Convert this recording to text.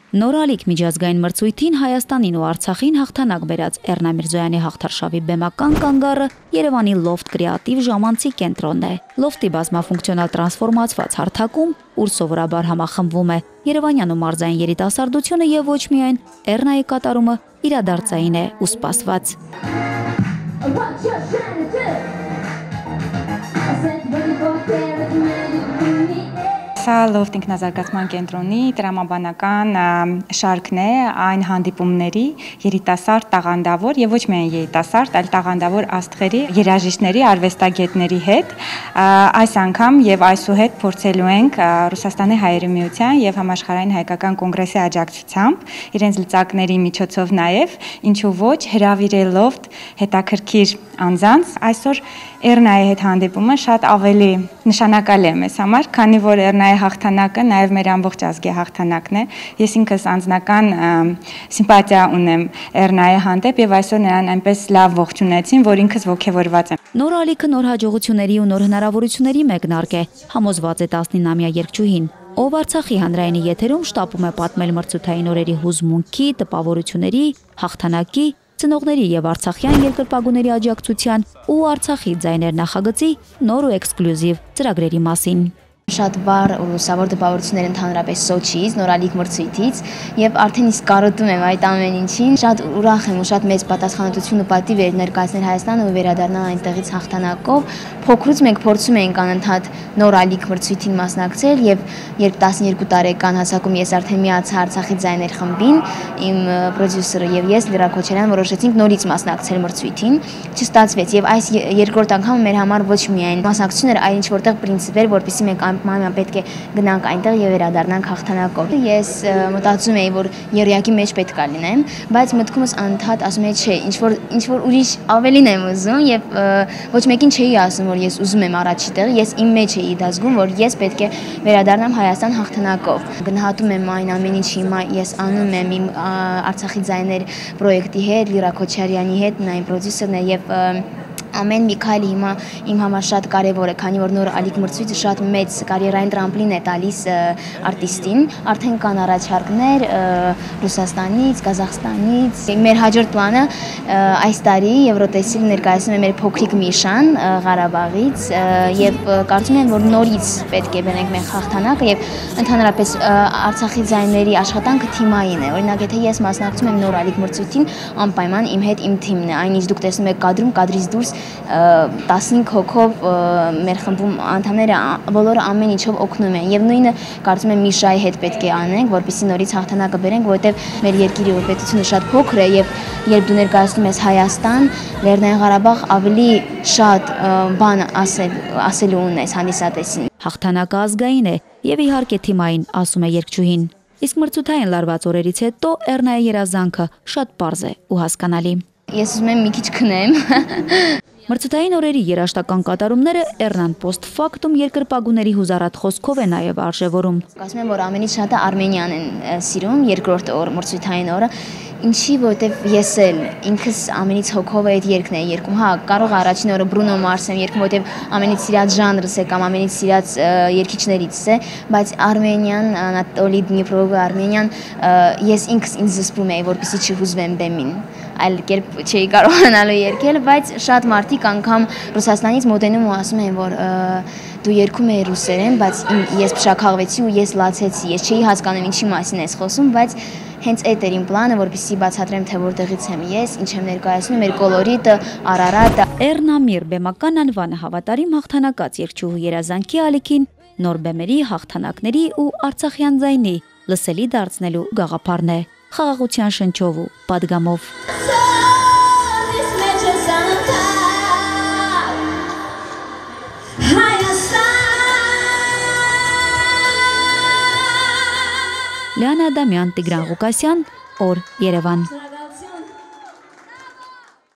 Նորալիք միջազգային մրցույթին Հայաստանին ու Արցախին հաղթանակ բերած Էռնա Միրզոյանի հաղթարշավի բեմական կանգառը Երևանի Լոֆթ կրեատիվ ժամանցի կենտրոնն է։ Լոֆթի բազմաֆունկցիոնալ տրանսֆորմացված հարթակում, ուր սովորաբար համախմբվում է երևանյան ու մարզային երիտասարդությունը եւ ոչ միայն Էռնայի կատարումը իրադարձային է ու սպասված։ Սա Լոֆթ ինքնազարգացման կենտրոնի տրամաբանական շարքն է այն հանդիպումների երիտասարդ տաղանդավոր եւ ոչ միայն երիտասարդ, այլ տաղանդավոր աստղերի, երաժիշտների, արվեստագետների հետ։ Այս անգամ եւ այսուհետ փորձելու ենք Ռուսաստանի հայերի միության եւ համաշխարհային հայկական կոնգրեսի աջակցությամբ իրենց լծակների միջոցով նաեւ ինչու ոչ հրավիրել Լոֆթ հետաքրքիր անձանց։ Այսօր Էռնայի հետ հանդիպումը շատ ավելի նշանակալի է մեզ համար, քանի որ Էռնայի հաղթանակը նաև մեր ամբողջ ազգի հաղթանակն է։ Ես ինքս անձնական սիմպաթիա ունեմ Էռնայի հանդեպ եւ այսօր նրան այնպես լավ ողջունեցին, որ ինքս ողջավորված եմ։ Նոր ալիքը նոր հաջողությունների ու նոր հնարավորությունների մեկնարկ է, համոզված է 19-ամյա երգչուհին, ով Արցախի հանրայինի եթերում շտապում է պատմել մրցութային օրերի հուզմունքի, տպավորությունների, հաղթանակի, ծնողների եւ արցախյան երկրպագուների աջակցության ու Արցախի ձայներ նախագծի նոր ու էքսկլյուզիվ ծրագրերի մասին։ Շատ վառ ու լուսավոր տպավորություններ ընդհանրապես Սոչիից, նորալիք մրցույթից եւ արդեն իսկ կարոտում եմ այդ ամեն ինչին։ Շատ ուրախ եմ ու շատ մեծ պատասխանատվություն ու պատիվ էր ներկայացնել Հայաստանը ու վերադառնալ այնտեղից հաղթանակով։ Փոքրուց մենք փորձում էինք անընդհատ նորալիք մրցույթին մասնակցել եւ երբ 12 տարեկան հասակում ես արդեն միացա Արցախի ձայներ խմբին, իմ պրոդյուսերը եւ ես Լիրա Քոչարյան որոշեցինք նորից մասնակցել մրցույթին։ Չստացվեց եւ այս երկրորդ անգամը մեր համար ոչ միայն մասնակցություն էր, այլ ինչ որտեղ պրինցիպ էր, որպեսզի մենք Մամա պետք է գնանք այնտեղ եւ վերադառնանք հաղթանակով։ Ես մտածում էի, որ երյակի մեջ պետք է լինեմ, բայց մտքումս անընդհատ ասում էի, չէ, ինչ որ ուրիշ ավելին եմ ուզում եւ ոչ մեկին չէի ասում, որ ես ուզում եմ առաջի տեղ, ես իմ մեջ էի դա զգում, որ ես պետք է վերադառնամ Հայաստան հաղթանակով։ Գնահատում եմ այն ամեն ինչ հիմա ես անում եմ իմ Արցախի ձայներ պրոյեկտի հետ, Լիրա Քոչարյանի հետ, նա իմ պրոդյուսերն է եւ ամեն մի քայլ հիմա իմ համար շատ կարևոր է, քանի որ նոր ալիք մրցույթը շատ մեծ կարիերային տրամպլին է տալիս արտիստին։ Արդեն կան առաջարկներ Ռուսաստանից, Կազախստանից։ Մեր հաջորդ պլանը այս տարի Եվրոտեսիլ ներկայացնում է մեր փոքրիկ Միշան Ղարաբաղից եւ կարծում եմ, որ նորից պետք է բերենք մեր հաղթանակը եւ ընդհանրապես Արցախի ձայների աշխատանքը թիմային է։ Օրինակ, եթե ես մասնակցում եմ նոր ալիք մրցույթին, անպայման իմ հետ իմ թիմն է։ Այն ինչ դուք տեսնում եք կադրում, կադրից դուրս 15 հոգով մեր խմբում անդամները բոլորը ամեն ինչով օգնում են եւ նույնը կարծում եմ Միշայի հետ պետք է անենք, որպեսզի նորից հաղթանակը բերենք, որովհետեւ մեր երկիրի պետությունը շատ փոքր է եւ երբ դու ներկայացնում ես Հայաստան, Լեռնային Ղարաբաղ, ավելի շատ բան ասելու ունես հանդիսատեսին։ Հաղթանակը ազգային է եւ իհարկե թիմային, ասում է երգչուհին։ Իսկ մրցութային լարված օրերից հետո Էռնայի երազանքը շատ պարզ է ու հասկանալի։ Ես ուզում եմ մի քիչ քնեմ։ Մրցութային օրերի երաժշտական կատարումները Էռնան post factum երկրպագուների հուզառատ խոսքով է նաև արժևորում։ Ասում եմ, որ ամենից շատը Արմենիան են սիրում, երկրորդ օր մրցութային օրը, ինչի որտեվ ես էլ ինքս ամենից հոգով այդ երգն եմ երգում։ Հա, կարող առաջին օրը Բրունո Մարս եմ երգում, որտեվ ամենից սիրած ժանրս է կամ ամենից սիրած երգիչներից է, բայց Արմենիան, Անատոլի Դնիպրովը, Արմենիան ես ինքս ինձ զսպում էի, որպեսզի չհուզվեմ բեմին, այլ կերպ չէի կարողանալու երգել, բայց շատ մարդիկ անգամ Ռուսաստանից մոտենում ու ասում են, որ դու երգում ես ռուսերեն, բայց ես փշաքաղվեցի ու ես լացեցի, ես չէի հասկանում ինչի մասին ես խոսում, բայց հենց այդ էր իմ պլանը, որպեսզի բացատրեմ, թե որտեղից եմ ես, ինչ եմ ներկայացնում, մեր կոլորիտը, Արարատը։ Էռնա Միր բեմական անվանը հավատարիմ հաղթանակած երգչուհու երազանքի ալիքին նոր բեմերի, հաղթանակների ու արցախյան ձայնի լսելի դարձնելու գաղափարն է, խաղաղության շնչով ու պատգամով։ Լիանա Ադամյան, Տիգրան Ղուկասյան, Օր, Երևան։